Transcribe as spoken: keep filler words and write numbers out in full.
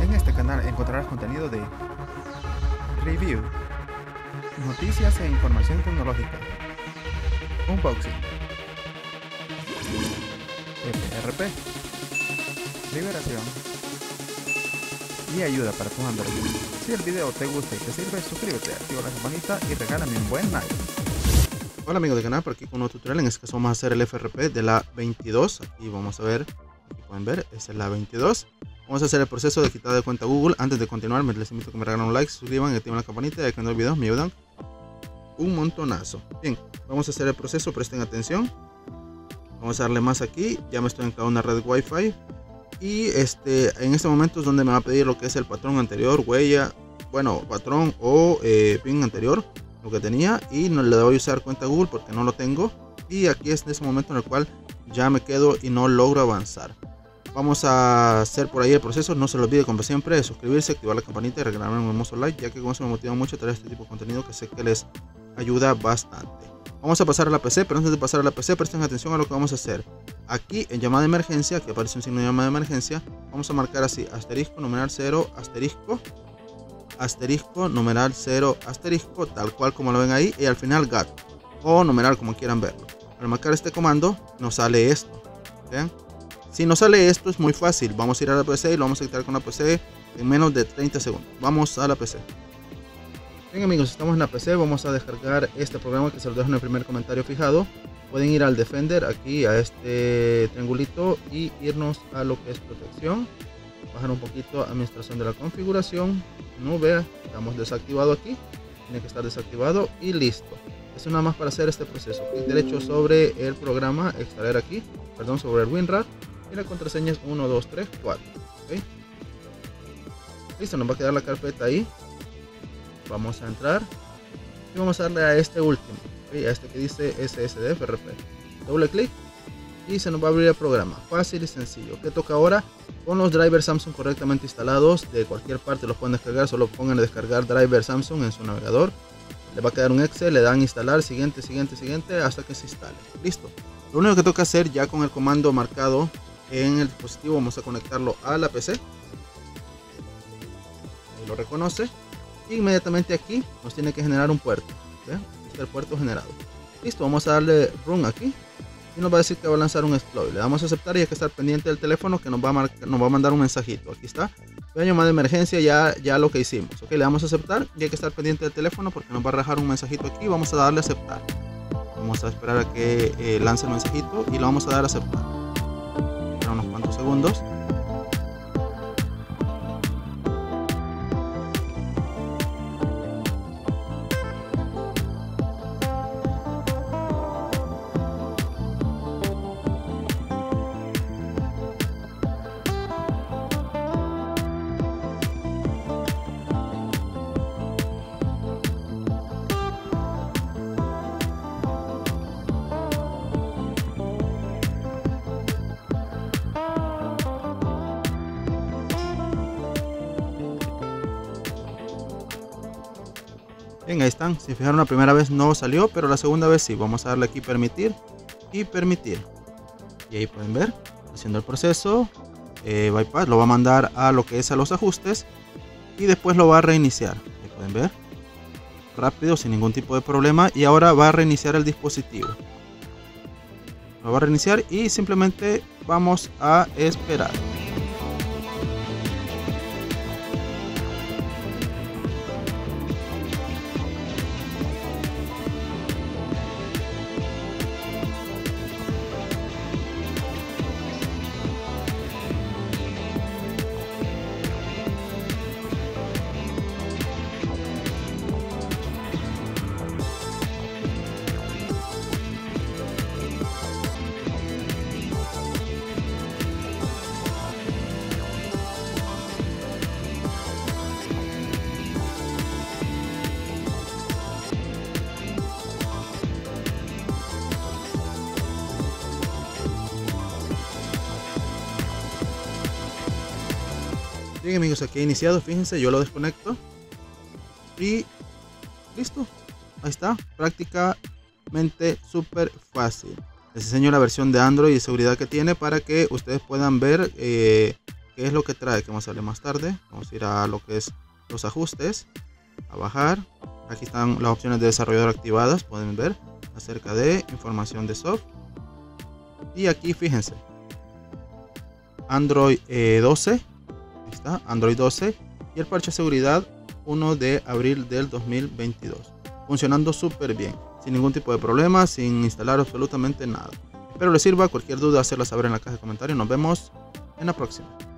En este canal encontrarás contenido de review, noticias e información tecnológica, unboxing, F R P, liberación y ayuda para tu Android. Si el video te gusta y te sirve, suscríbete, activa la campanita y regálame un buen like. Hola amigos del canal, por aquí con un nuevo tutorial. En este caso vamos a hacer el F R P de la veintidós. Aquí vamos a ver, aquí pueden ver, esa es la veintidós. Vamos a hacer el proceso de quitar de cuenta Google. Antes de continuar, les invito a que me regalen un like, se suscriban y activen la campanita, ya que en los videos me ayudan un montonazo. Bien, vamos a hacer el proceso, presten atención. Vamos a darle más aquí, ya me estoy en cada una red Wi-Fi. Y este, en este momento es donde me va a pedir lo que es el patrón anterior, huella, bueno, patrón o eh, pin anterior, lo que tenía. Y no le voy a usar cuenta Google porque no lo tengo. Y aquí es ese momento en el cual ya me quedo y no logro avanzar. Vamos a hacer por ahí el proceso. No se lo olvide, como siempre, suscribirse, activar la campanita y regalarme un hermoso like, ya que con eso me motiva mucho a traer este tipo de contenido que sé que les ayuda bastante. Vamos a pasar a la P C, pero antes de pasar a la P C, presten atención a lo que vamos a hacer. Aquí en llamada de emergencia, que aparece un signo de llamada de emergencia, vamos a marcar así: asterisco, numeral cero, asterisco, asterisco, numeral cero, asterisco, tal cual como lo ven ahí, y al final gato o numeral, como quieran verlo. Al marcar este comando nos sale esto. ¿Vean? Si nos sale esto es muy fácil. Vamos a ir a la P C y lo vamos a quitar con la P C en menos de treinta segundos. Vamos a la P C. Bien amigos, estamos en la P C. Vamos a descargar este programa que se lo dejo en el primer comentario fijado. Pueden ir al Defender, aquí a este triangulito, y irnos a lo que es protección. Bajar un poquito a administración de la configuración. Nube, estamos desactivado aquí. Tiene que estar desactivado y listo. Eso nada más para hacer este proceso. Clic derecho sobre el programa, extraer aquí, perdón, sobre el WinRAR. Y la contraseña es uno, dos, tres, cuatro. ¿Okay? Listo, nos va a quedar la carpeta ahí. Vamos a entrar y vamos a darle a este último, ¿okay? A este que dice S S D F R P. Doble clic y se nos va a abrir el programa. Fácil y sencillo. ¿Qué toca ahora? Con los drivers Samsung correctamente instalados, de cualquier parte los pueden descargar. Solo pongan a descargar driver Samsung en su navegador. Le va a quedar un exe, le dan instalar, siguiente, siguiente, siguiente, hasta que se instale. Listo. Lo único que toca hacer ya con el comando marcado en el dispositivo, vamos a conectarlo a la P C. Ahí lo reconoce. Y inmediatamente aquí nos tiene que generar un puerto. ¿Vean? Aquí está el puerto generado. Listo, vamos a darle run aquí. Y nos va a decir que va a lanzar un exploit. Le damos a aceptar y hay que estar pendiente del teléfono, que nos va a, marcar, nos va a mandar un mensajito. Aquí está. Vean, llamada de emergencia, ya, ya lo que hicimos. Ok, le damos a aceptar y hay que estar pendiente del teléfono porque nos va a arrojar un mensajito aquí. Vamos a darle a aceptar. Vamos a esperar a que eh, lance el mensajito y lo vamos a dar a aceptar. Espera unos cuantos segundos. Bien, ahí están. Si fijaron, la primera vez no salió, pero la segunda vez sí. Vamos a darle aquí permitir y permitir. Y ahí pueden ver, haciendo el proceso. Eh, bypass lo va a mandar a lo que es a los ajustes y después lo va a reiniciar. Ahí pueden ver, rápido, sin ningún tipo de problema. Y ahora va a reiniciar el dispositivo. Lo va a reiniciar y simplemente vamos a esperar. Bien amigos, aquí he iniciado, fíjense, yo lo desconecto y listo, ahí está, prácticamente súper fácil. Les enseño la versión de Android y seguridad que tiene para que ustedes puedan ver eh, qué es lo que trae, que vamos a ver más tarde. Vamos a ir a lo que es los ajustes, a bajar. Aquí están las opciones de desarrollador activadas, pueden ver, acerca de información de soft. Y aquí fíjense, Android eh, doce, ahí está, Android doce, y el parche de seguridad uno de abril del dos mil veintidós, funcionando súper bien, sin ningún tipo de problema, sin instalar absolutamente nada. Espero les sirva. Cualquier duda hacerla saber en la caja de comentarios. Nos vemos en la próxima.